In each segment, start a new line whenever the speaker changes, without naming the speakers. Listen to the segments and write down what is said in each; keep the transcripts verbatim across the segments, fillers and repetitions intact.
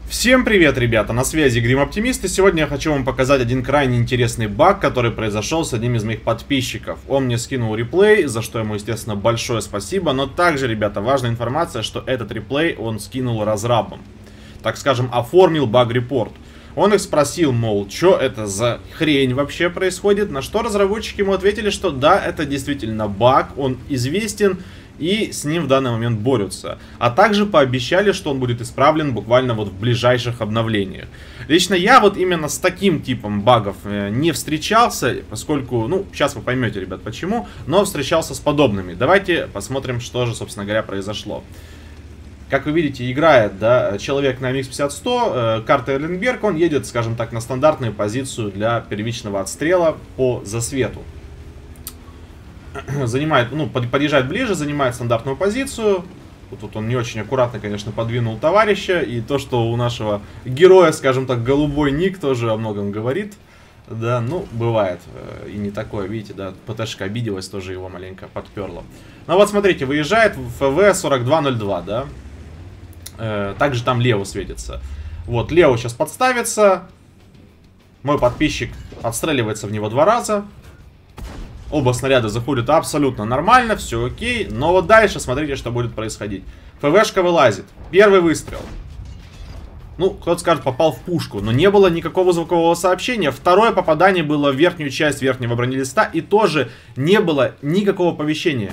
Всем привет, ребята, на связи Грим Оптимист, и сегодня я хочу вам показать один крайне интересный баг, который произошел с одним из моих подписчиков. Он мне скинул реплей, за что ему, естественно, большое спасибо, но также, ребята, важная информация, что этот реплей он скинул разрабам. Так скажем, оформил баг-репорт. Он их спросил, мол, что это за хрень вообще происходит, на что разработчики ему ответили, что да, это действительно баг, он известен, и с ним в данный момент борются. А также пообещали, что он будет исправлен буквально вот в ближайших обновлениях. Лично я вот именно с таким типом багов не встречался, поскольку, ну, сейчас вы поймете, ребят, почему, но встречался с подобными. Давайте посмотрим, что же, собственно говоря, произошло. Как вы видите, играет, да, человек на эм икс пятьдесят сто, э, карта Эрленберг, он едет, скажем так, на стандартную позицию для первичного отстрела по засвету. Занимает, ну, подъезжает ближе, занимает стандартную позицию. Вот тут он не очень аккуратно, конечно, подвинул товарища. И то, что у нашего героя, скажем так, голубой ник, тоже о многом говорит. Да, ну, бывает. И не такое, видите, да, ПТшка обиделась, тоже его маленько подперла. Ну вот, смотрите, выезжает в эф вэ сорок два ноль два, да. Э, также там Лео светится. Вот, Лео сейчас подставится. Мой подписчик отстреливается в него два раза. Оба снаряда заходят абсолютно нормально, все окей. Но вот дальше смотрите, что будет происходить. эф вэ-шка вылазит. Первый выстрел. Ну, кто-то скажет, попал в пушку. Но не было никакого звукового сообщения. Второе попадание было в верхнюю часть верхнего бронелиста. И тоже не было никакого оповещения.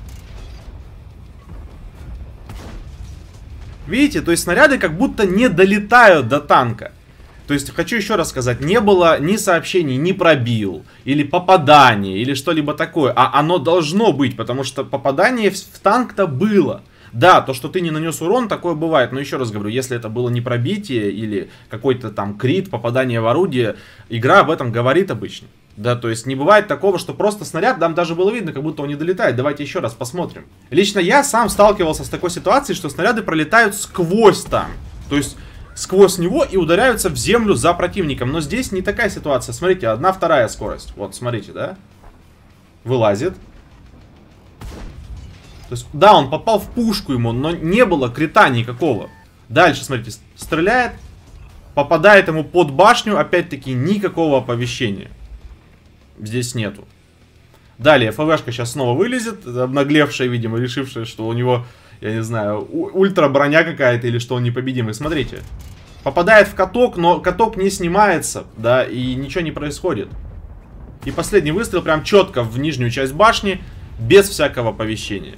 Видите, то есть снаряды как будто не долетают до танка. То есть, хочу еще раз сказать, не было ни сообщений, ни пробил, или попадания, или что-либо такое. А оно должно быть, потому что попадание в, в танк-то было. Да, то, что ты не нанес урон, такое бывает. Но еще раз говорю, если это было не пробитие, или какой-то там крит, попадание в орудие, игра об этом говорит обычно. Да, то есть не бывает такого, что просто снаряд, там даже было видно, как будто он не долетает. Давайте еще раз посмотрим. Лично я сам сталкивался с такой ситуацией, что снаряды пролетают сквозь танк. То есть сквозь него и ударяются в землю за противником. Но здесь не такая ситуация. Смотрите, одна вторая скорость. Вот, смотрите, да? Вылазит. То есть, да, он попал в пушку ему, но не было крита никакого. Дальше, смотрите, стреляет. Попадает ему под башню. Опять-таки, никакого оповещения здесь нету. Далее, эф вэ-шка сейчас снова вылезет. Обнаглевшая, видимо, решившая, что у него, я не знаю, ультра броня какая-то или что он непобедимый. Смотрите. Попадает в каток, но каток не снимается, да, и ничего не происходит. И последний выстрел прям четко в нижнюю часть башни, без всякого оповещения.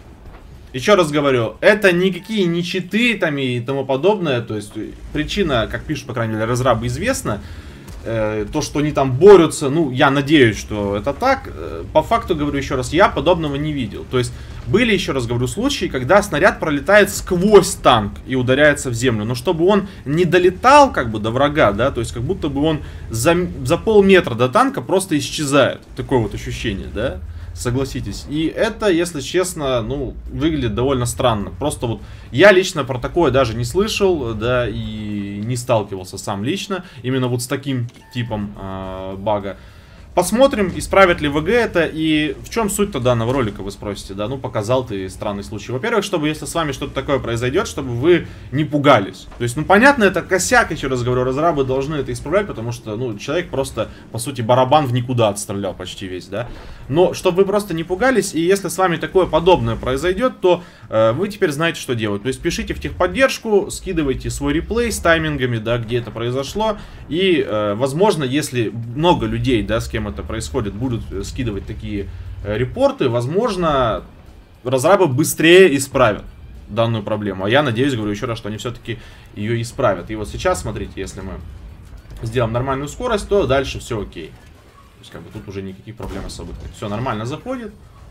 Еще раз говорю, это никакие не читы там и тому подобное. То есть причина, как пишут, по крайней мере, разрабы, известна. Э, то, что они там борются, ну, я надеюсь, что это так. По факту, говорю еще раз, я подобного не видел. То есть были, еще раз говорю, случаи, когда снаряд пролетает сквозь танк и ударяется в землю. Но чтобы он не долетал как бы до врага, да, то есть как будто бы он за, за полметра до танка просто исчезает. Такое вот ощущение, да, согласитесь. И это, если честно, ну, выглядит довольно странно. Просто вот я лично про такое даже не слышал, да, и не сталкивался сам лично именно вот с таким типом э, бага. Посмотрим, исправят ли вэ гэ это, и в чем суть-то данного ролика, вы спросите, да, ну, показал ты странный случай. Во-первых, чтобы, если с вами что-то такое произойдет, чтобы вы не пугались. То есть, ну, понятно, это косяк, еще раз говорю, разрабы должны это исправлять, потому что, ну, человек просто, по сути, барабан в никуда отстрелял почти весь, да. Но, чтобы вы просто не пугались, и если с вами такое подобное произойдет, то э, вы теперь знаете, что делать. То есть, пишите в техподдержку, скидывайте свой реплей с таймингами, да, где это произошло, и, э, возможно, если много людей, да, с кем это происходит, будут скидывать такие э, репорты, возможно, разрабы быстрее исправят данную проблему. А я надеюсь, говорю еще раз, что они все-таки ее исправят. И вот сейчас, смотрите, если мы сделаем нормальную скорость, то дальше все окей. То есть, как бы, тут уже никаких проблем особых нет. Все нормально заходит.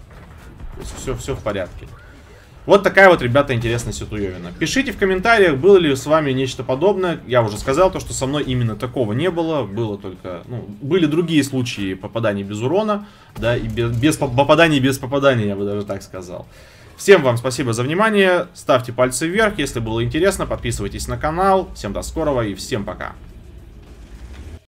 То есть, все, все в порядке. Вот такая вот, ребята, интересная ситуевина. Пишите в комментариях, было ли с вами нечто подобное. Я уже сказал, то, что со мной именно такого не было. Было только, ну, были другие случаи попаданий без урона, да, и без, без попаданий без попадания, я бы даже так сказал. Всем вам спасибо за внимание. Ставьте пальцы вверх, если было интересно, подписывайтесь на канал. Всем до скорого и всем пока.